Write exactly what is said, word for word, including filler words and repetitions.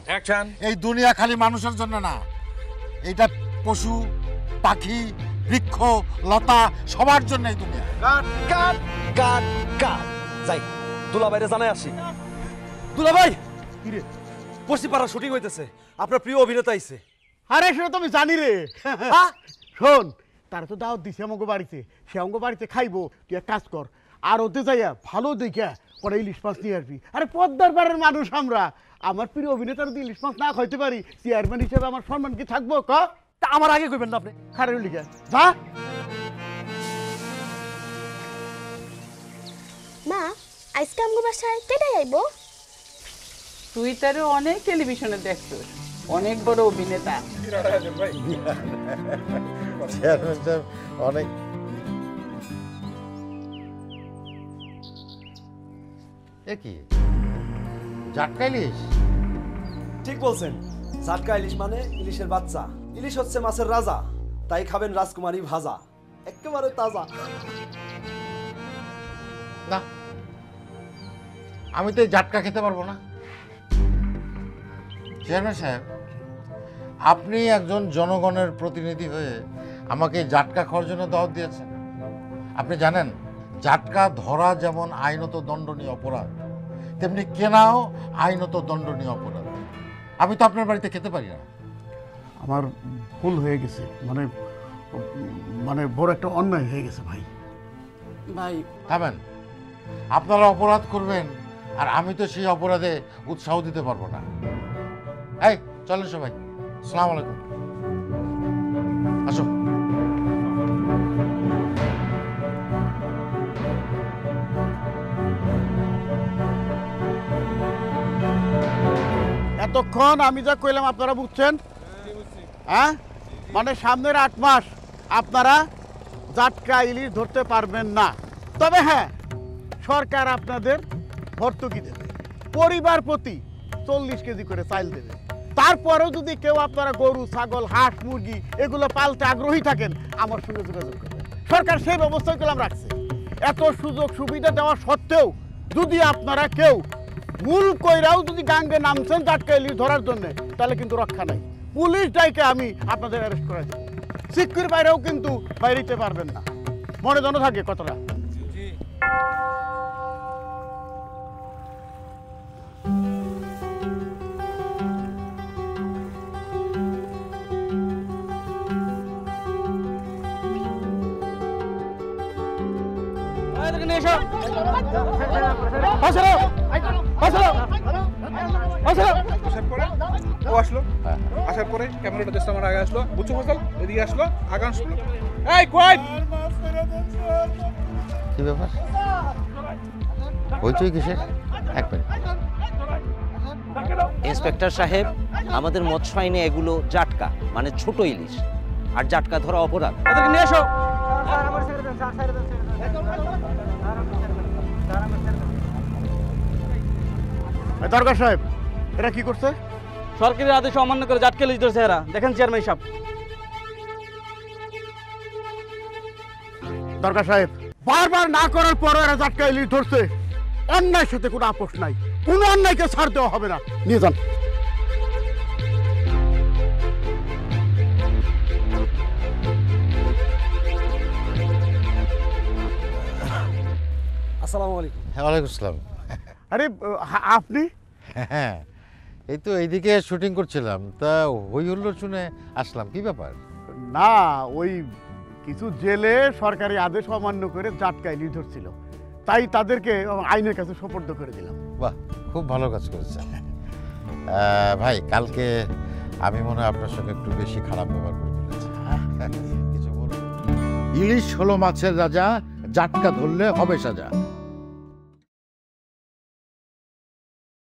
Action. এই দুনিয়া খালি মানুষের জন্য না, এটা পশু পাখি বৃক্ষ লতা সবার জন্য এই দুনিয়া। কাট কাট কাট কাট যাই দুলাভাইরে জানাই আসি। দুলাভাই কি রে, পশ্চিমপাড়া শুটিং হইতেছে, আপনার প্রিয় অভিনেতা আইছে। আরে সেটা তো আমি জানি রে। শোন, তারা তো দাওয়াত দিছে আমাকে বাড়িতে, সে আমাকে বাড়িতে খাইবো। তুই এক কাজ কর, আর ওতে যাইয়া ভালো দেখা পরে ইলিশ মাছ নিয়ে আসবি। আরে পদ্মার পাড়ের মানুষ আমরা, আমার প্রিয় অভিনেতার যদি ইলিশ মাছ না খাইতে পারি, চেয়ারম্যান হিসেবে আমার সম্মান কি থাকবো? ক তা আমার আগে কইবেন না আপনি? খারের লিখা যা। মা, আজকে আমগো বাসায় কেটাই আইবো? তুই তারে অনেক টেলিভিশনে দেখছিস, অনেক বড় অভিনেতা। অনেক কি জাটকা ইলিশ? ঠিক বলছেন, জাটকা ইলিশ মানে ইলিশের বাচ্চা। ইলিশ হচ্ছে মাছের রাজা, তাই খাবেন রাজকুমারী ভাজা, একেবারে তাজা। না, আমি তো এই জাটকা খেতে পারবো না। চেয়ারম্যান সাহেব, আপনি একজন জনগণের প্রতিনিধি হয়ে আমাকে জাটকা খাওয়ার জন্য দাওয়াত দিয়েছেন। আপনি জানেন জাটকা ধরা যেমন আইনত দণ্ডনীয় অপরাধ, তেমনি কেনাও আইনত দণ্ডনীয় অপরাধ। আমি তো আপনার বাড়িতে খেতে পারি না। আমার ভুল হয়ে গেছে, মানে মানে বড় একটা অন্যায় হয়ে গেছে ভাই। ভাই থামেন, আপনারা অপরাধ করবেন আর আমি তো সেই অপরাধে উৎসাহ দিতে পারবো না। এই চলেন সবাই, আসসালামু আলাইকুম। আসো। এতক্ষণ আমি যা কইলাম আপনারা বুঝছেন? হ্যাঁ, মানে সামনের আট মাস আপনারা জাটকা ইলিশ ধরতে পারবেন না। তবে হ্যাঁ, সরকার আপনাদের ভর্তুকি দেবে, পরিবার প্রতি চল্লিশ কেজি করে চাল দেবে। তারপরেও যদি কেউ আপনারা গরু ছাগল হাঁস মুরগি এগুলো পালতে আগ্রহী থাকেন, আমার সঙ্গে যোগাযোগ করবেন। সরকার সেই ব্যবস্থাই করলাম রাখছে। এত সুযোগ সুবিধা দেওয়া সত্ত্বেও যদি আপনারা কেউ ভুল কইরাও যদি গাঙ্গে নামছেন জাটকা ইলিশ ধরার জন্য, তাহলে কিন্তু রক্ষা নাই। পুলিশ ডাইকে আমি আপনাদের অ্যারেস্ট করে দেব। সিকিউর বাইরেও কিন্তু বাইরেতে পারবেন না, মনে যেন থাকে কথাটা। ও আসলো, আসার পরে ক্যামেরাটা জাস্ট আমার আগে আসলো, বুঝছো ফসল এদিকে আসলো, আগে আসলো। এই কই কি ব্যাপার? হইচই কিসের? এক মিনিট। ইন্সপেক্টর সাহেব, আমাদের মৎস্য আইনে এগুলো জাটকা মানে ছোট ইলিশ, আর জাটকা ধরা অপরাধ। ওদেরকে নিয়ে এসো। দরকার সাহেব, এরা কি করছে? সরকারি আদেশ অমান্য করে জাটকা ইলিশ ধরছে এরা। দেখেন চেয়ারম্যান সাহেব। দরকার সাহেব, বারবার না করার পরও এরা জাটকা ইলিশ ধরছে। অন্যায়ের সাথে কোনো আপোষ নাই, কোনো অন্যায়কে ছাড় দেওয়া হবে না। নিয়ে যান। আসসালামু আলাইকুম। হ্যাঁ, ওয়ালাইকুম আসসালাম। আরে আ- আপনি? হ্যাঁ, এই তো এইদিকে শুটিং করছিলাম, তা হই হুল্লোড় শুনে আসলাম। কি ব্যাপার? না, ওই কিছু জেলে সরকারি আদেশ অমান্য করে জাটকা ইলিশ ধরছিল, তাই তাদেরকে আইনের কাছে সোপর্দ করে দিলাম। বাহ, খুব ভালো কাজ করেছেন। আহ, ভাই, কালকে আমি মনে হয় আপনার সঙ্গে একটু বেশি খারাপ ব্যবহার করে ফেলেছি। কিছু বলুন। ইলিশ হলো মাছের রাজা, জাটকা ধরলে হবে সাজা।